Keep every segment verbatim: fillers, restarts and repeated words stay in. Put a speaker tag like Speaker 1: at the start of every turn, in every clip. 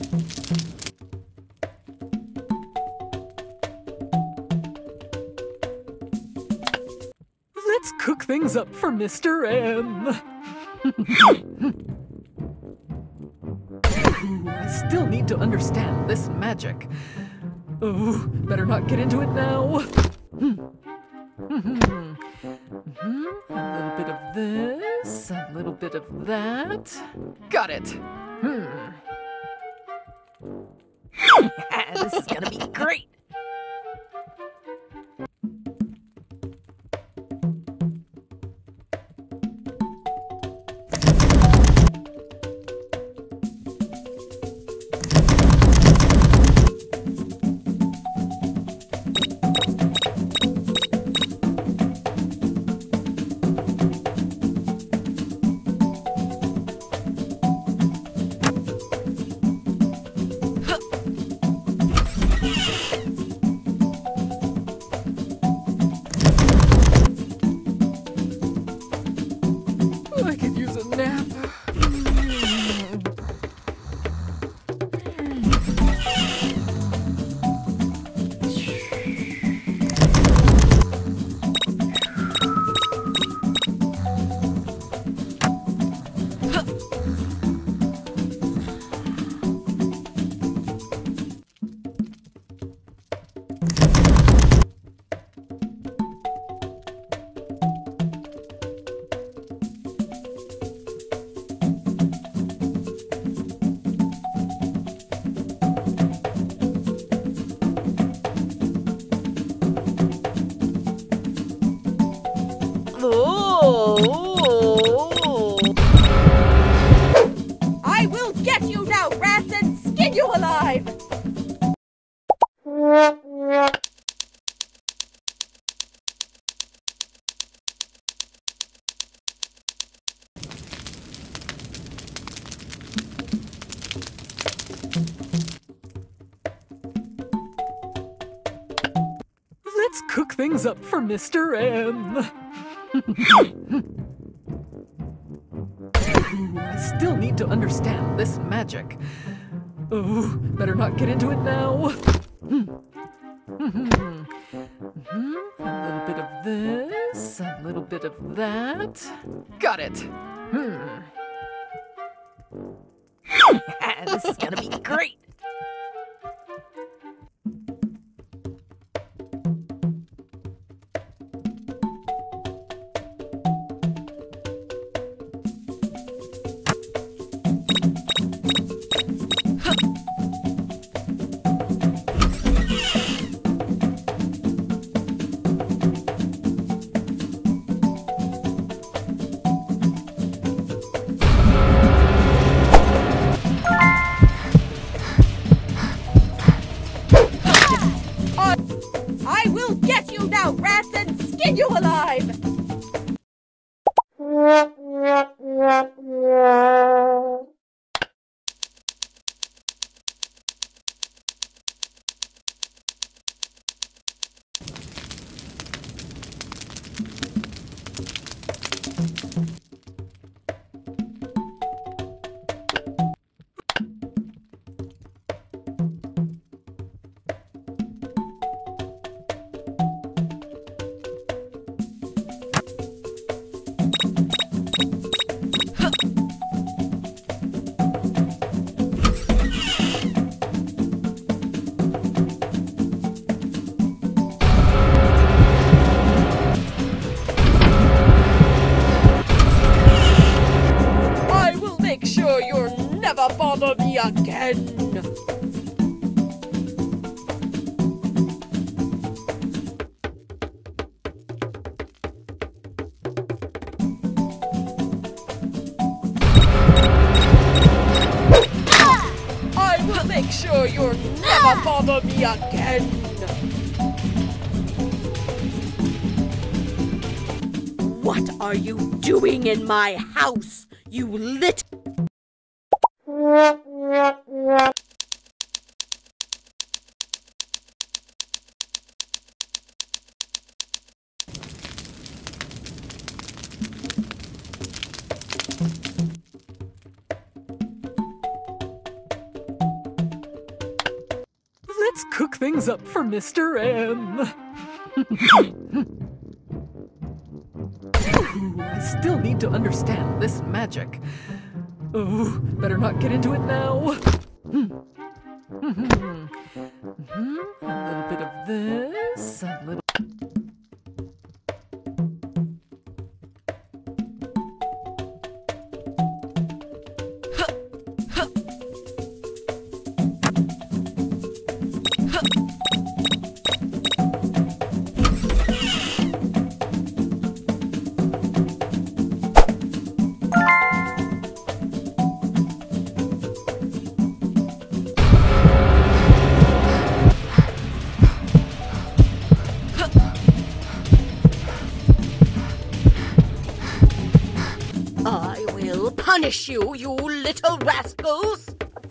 Speaker 1: Let's cook things up for Mister M. Ooh, I still need to understand this magic. Oh, better not get into it now. Mm-hmm. Mm-hmm. A little bit of this, a little bit of that. Got it. Hmm. This is gonna be great. I could use a nap.
Speaker 2: I will get you now, rats, and skin you alive!
Speaker 1: Let's cook things up for Mister M. Ooh, I still need to understand this magic. Oh, better not get into it now. Mm-hmm. Mm-hmm. A little bit of this, a little bit of that. Got it. Hmm. This is gonna be great.
Speaker 2: I will get you now, rats, and skin you alive! Never bother me again! I will make sure you'll never bother me again! What are you doing in my house, you little...
Speaker 1: Let's cook things up for Mister M. Ooh, I still need to understand this magic. Oh, better not get into it now. Mm-hmm. A little bit of this, a little.
Speaker 2: I will punish you, you little rascals!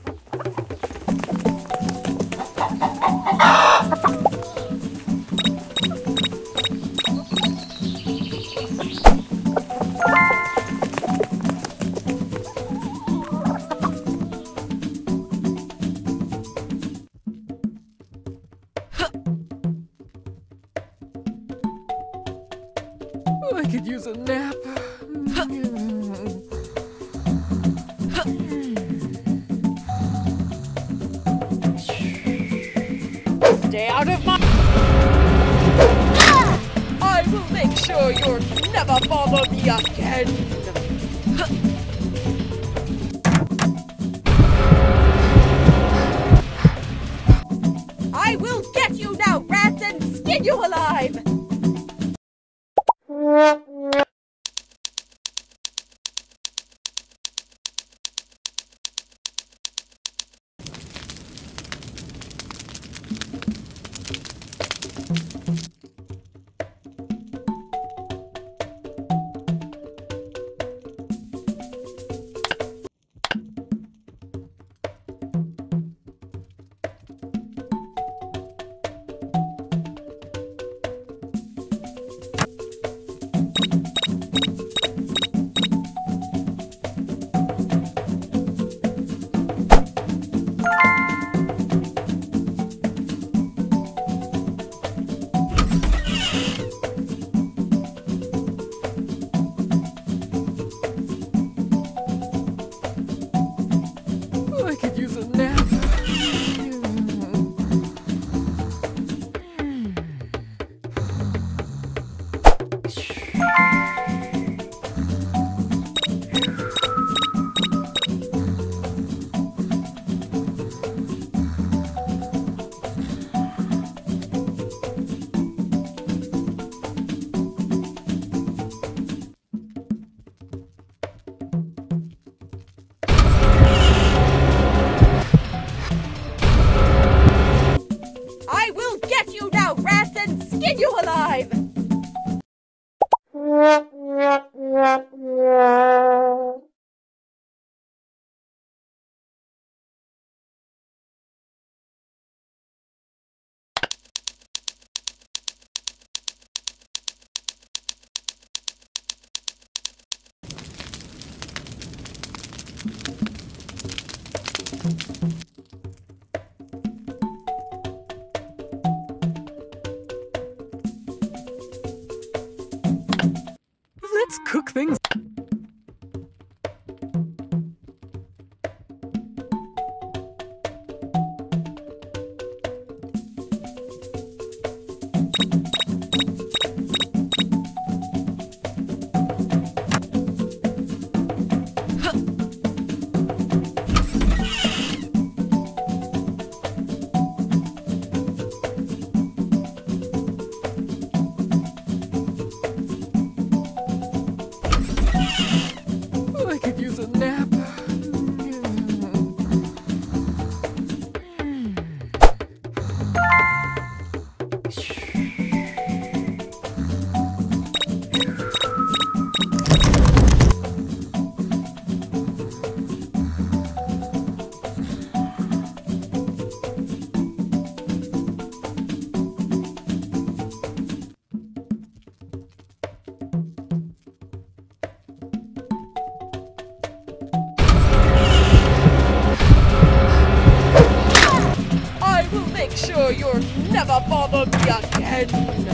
Speaker 1: I could use a nap.
Speaker 2: Stay out of my... I will make sure you'll never bother me again! I will get you now, rats, and skin you alive!
Speaker 1: I could use a nap.
Speaker 2: I will get you now, rats, and skin you alive!
Speaker 1: Let's cook things. I could use a nap.
Speaker 2: never bother me again.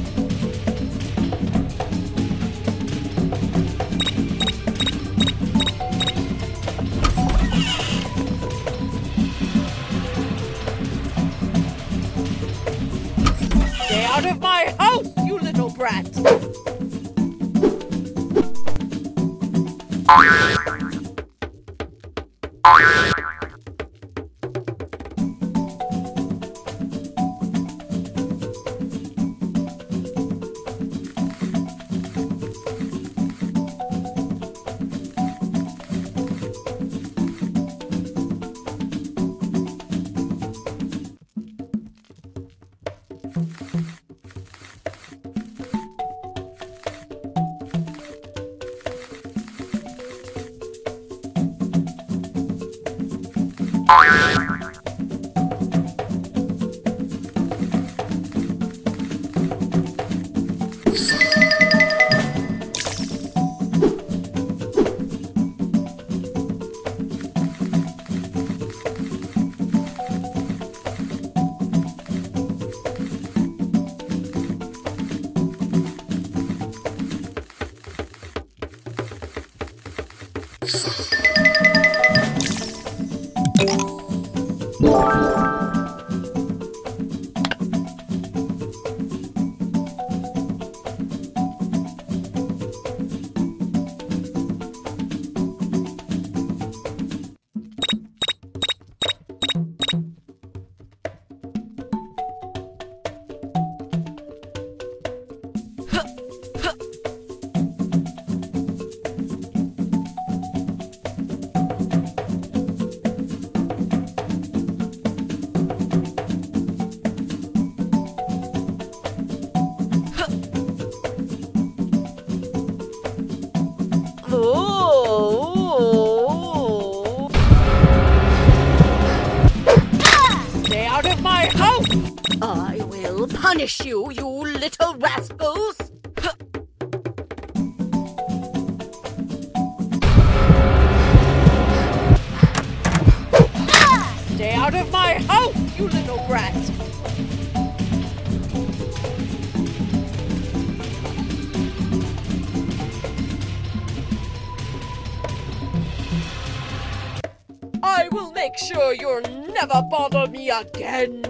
Speaker 2: Stay out of my house, you little brat! Stay out of my house! I will punish you, you little rascals! Stay out of my house, you little brat! I will make sure you'll never bother me again!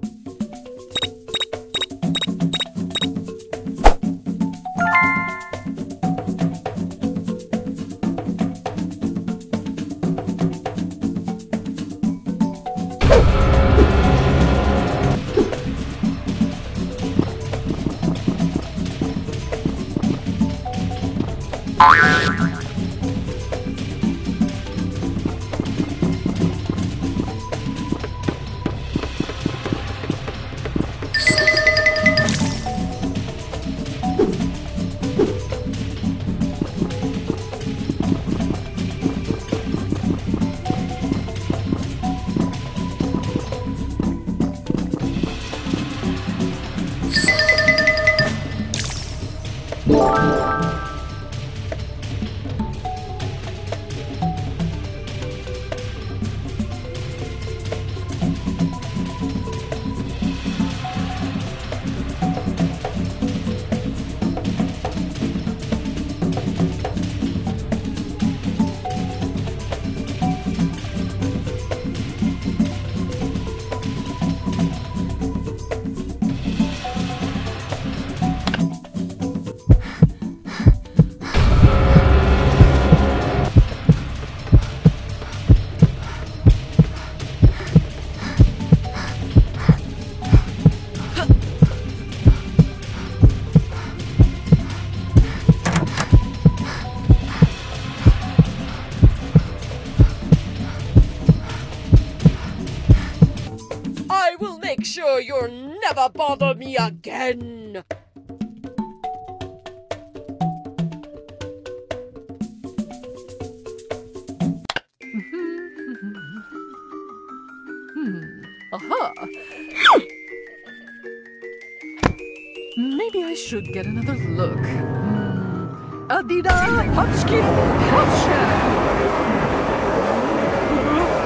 Speaker 2: Make sure you'll never bother me again!
Speaker 1: Hmm. Aha! Maybe I should get another look. Hmm. Adida Hotchkin Hotcha!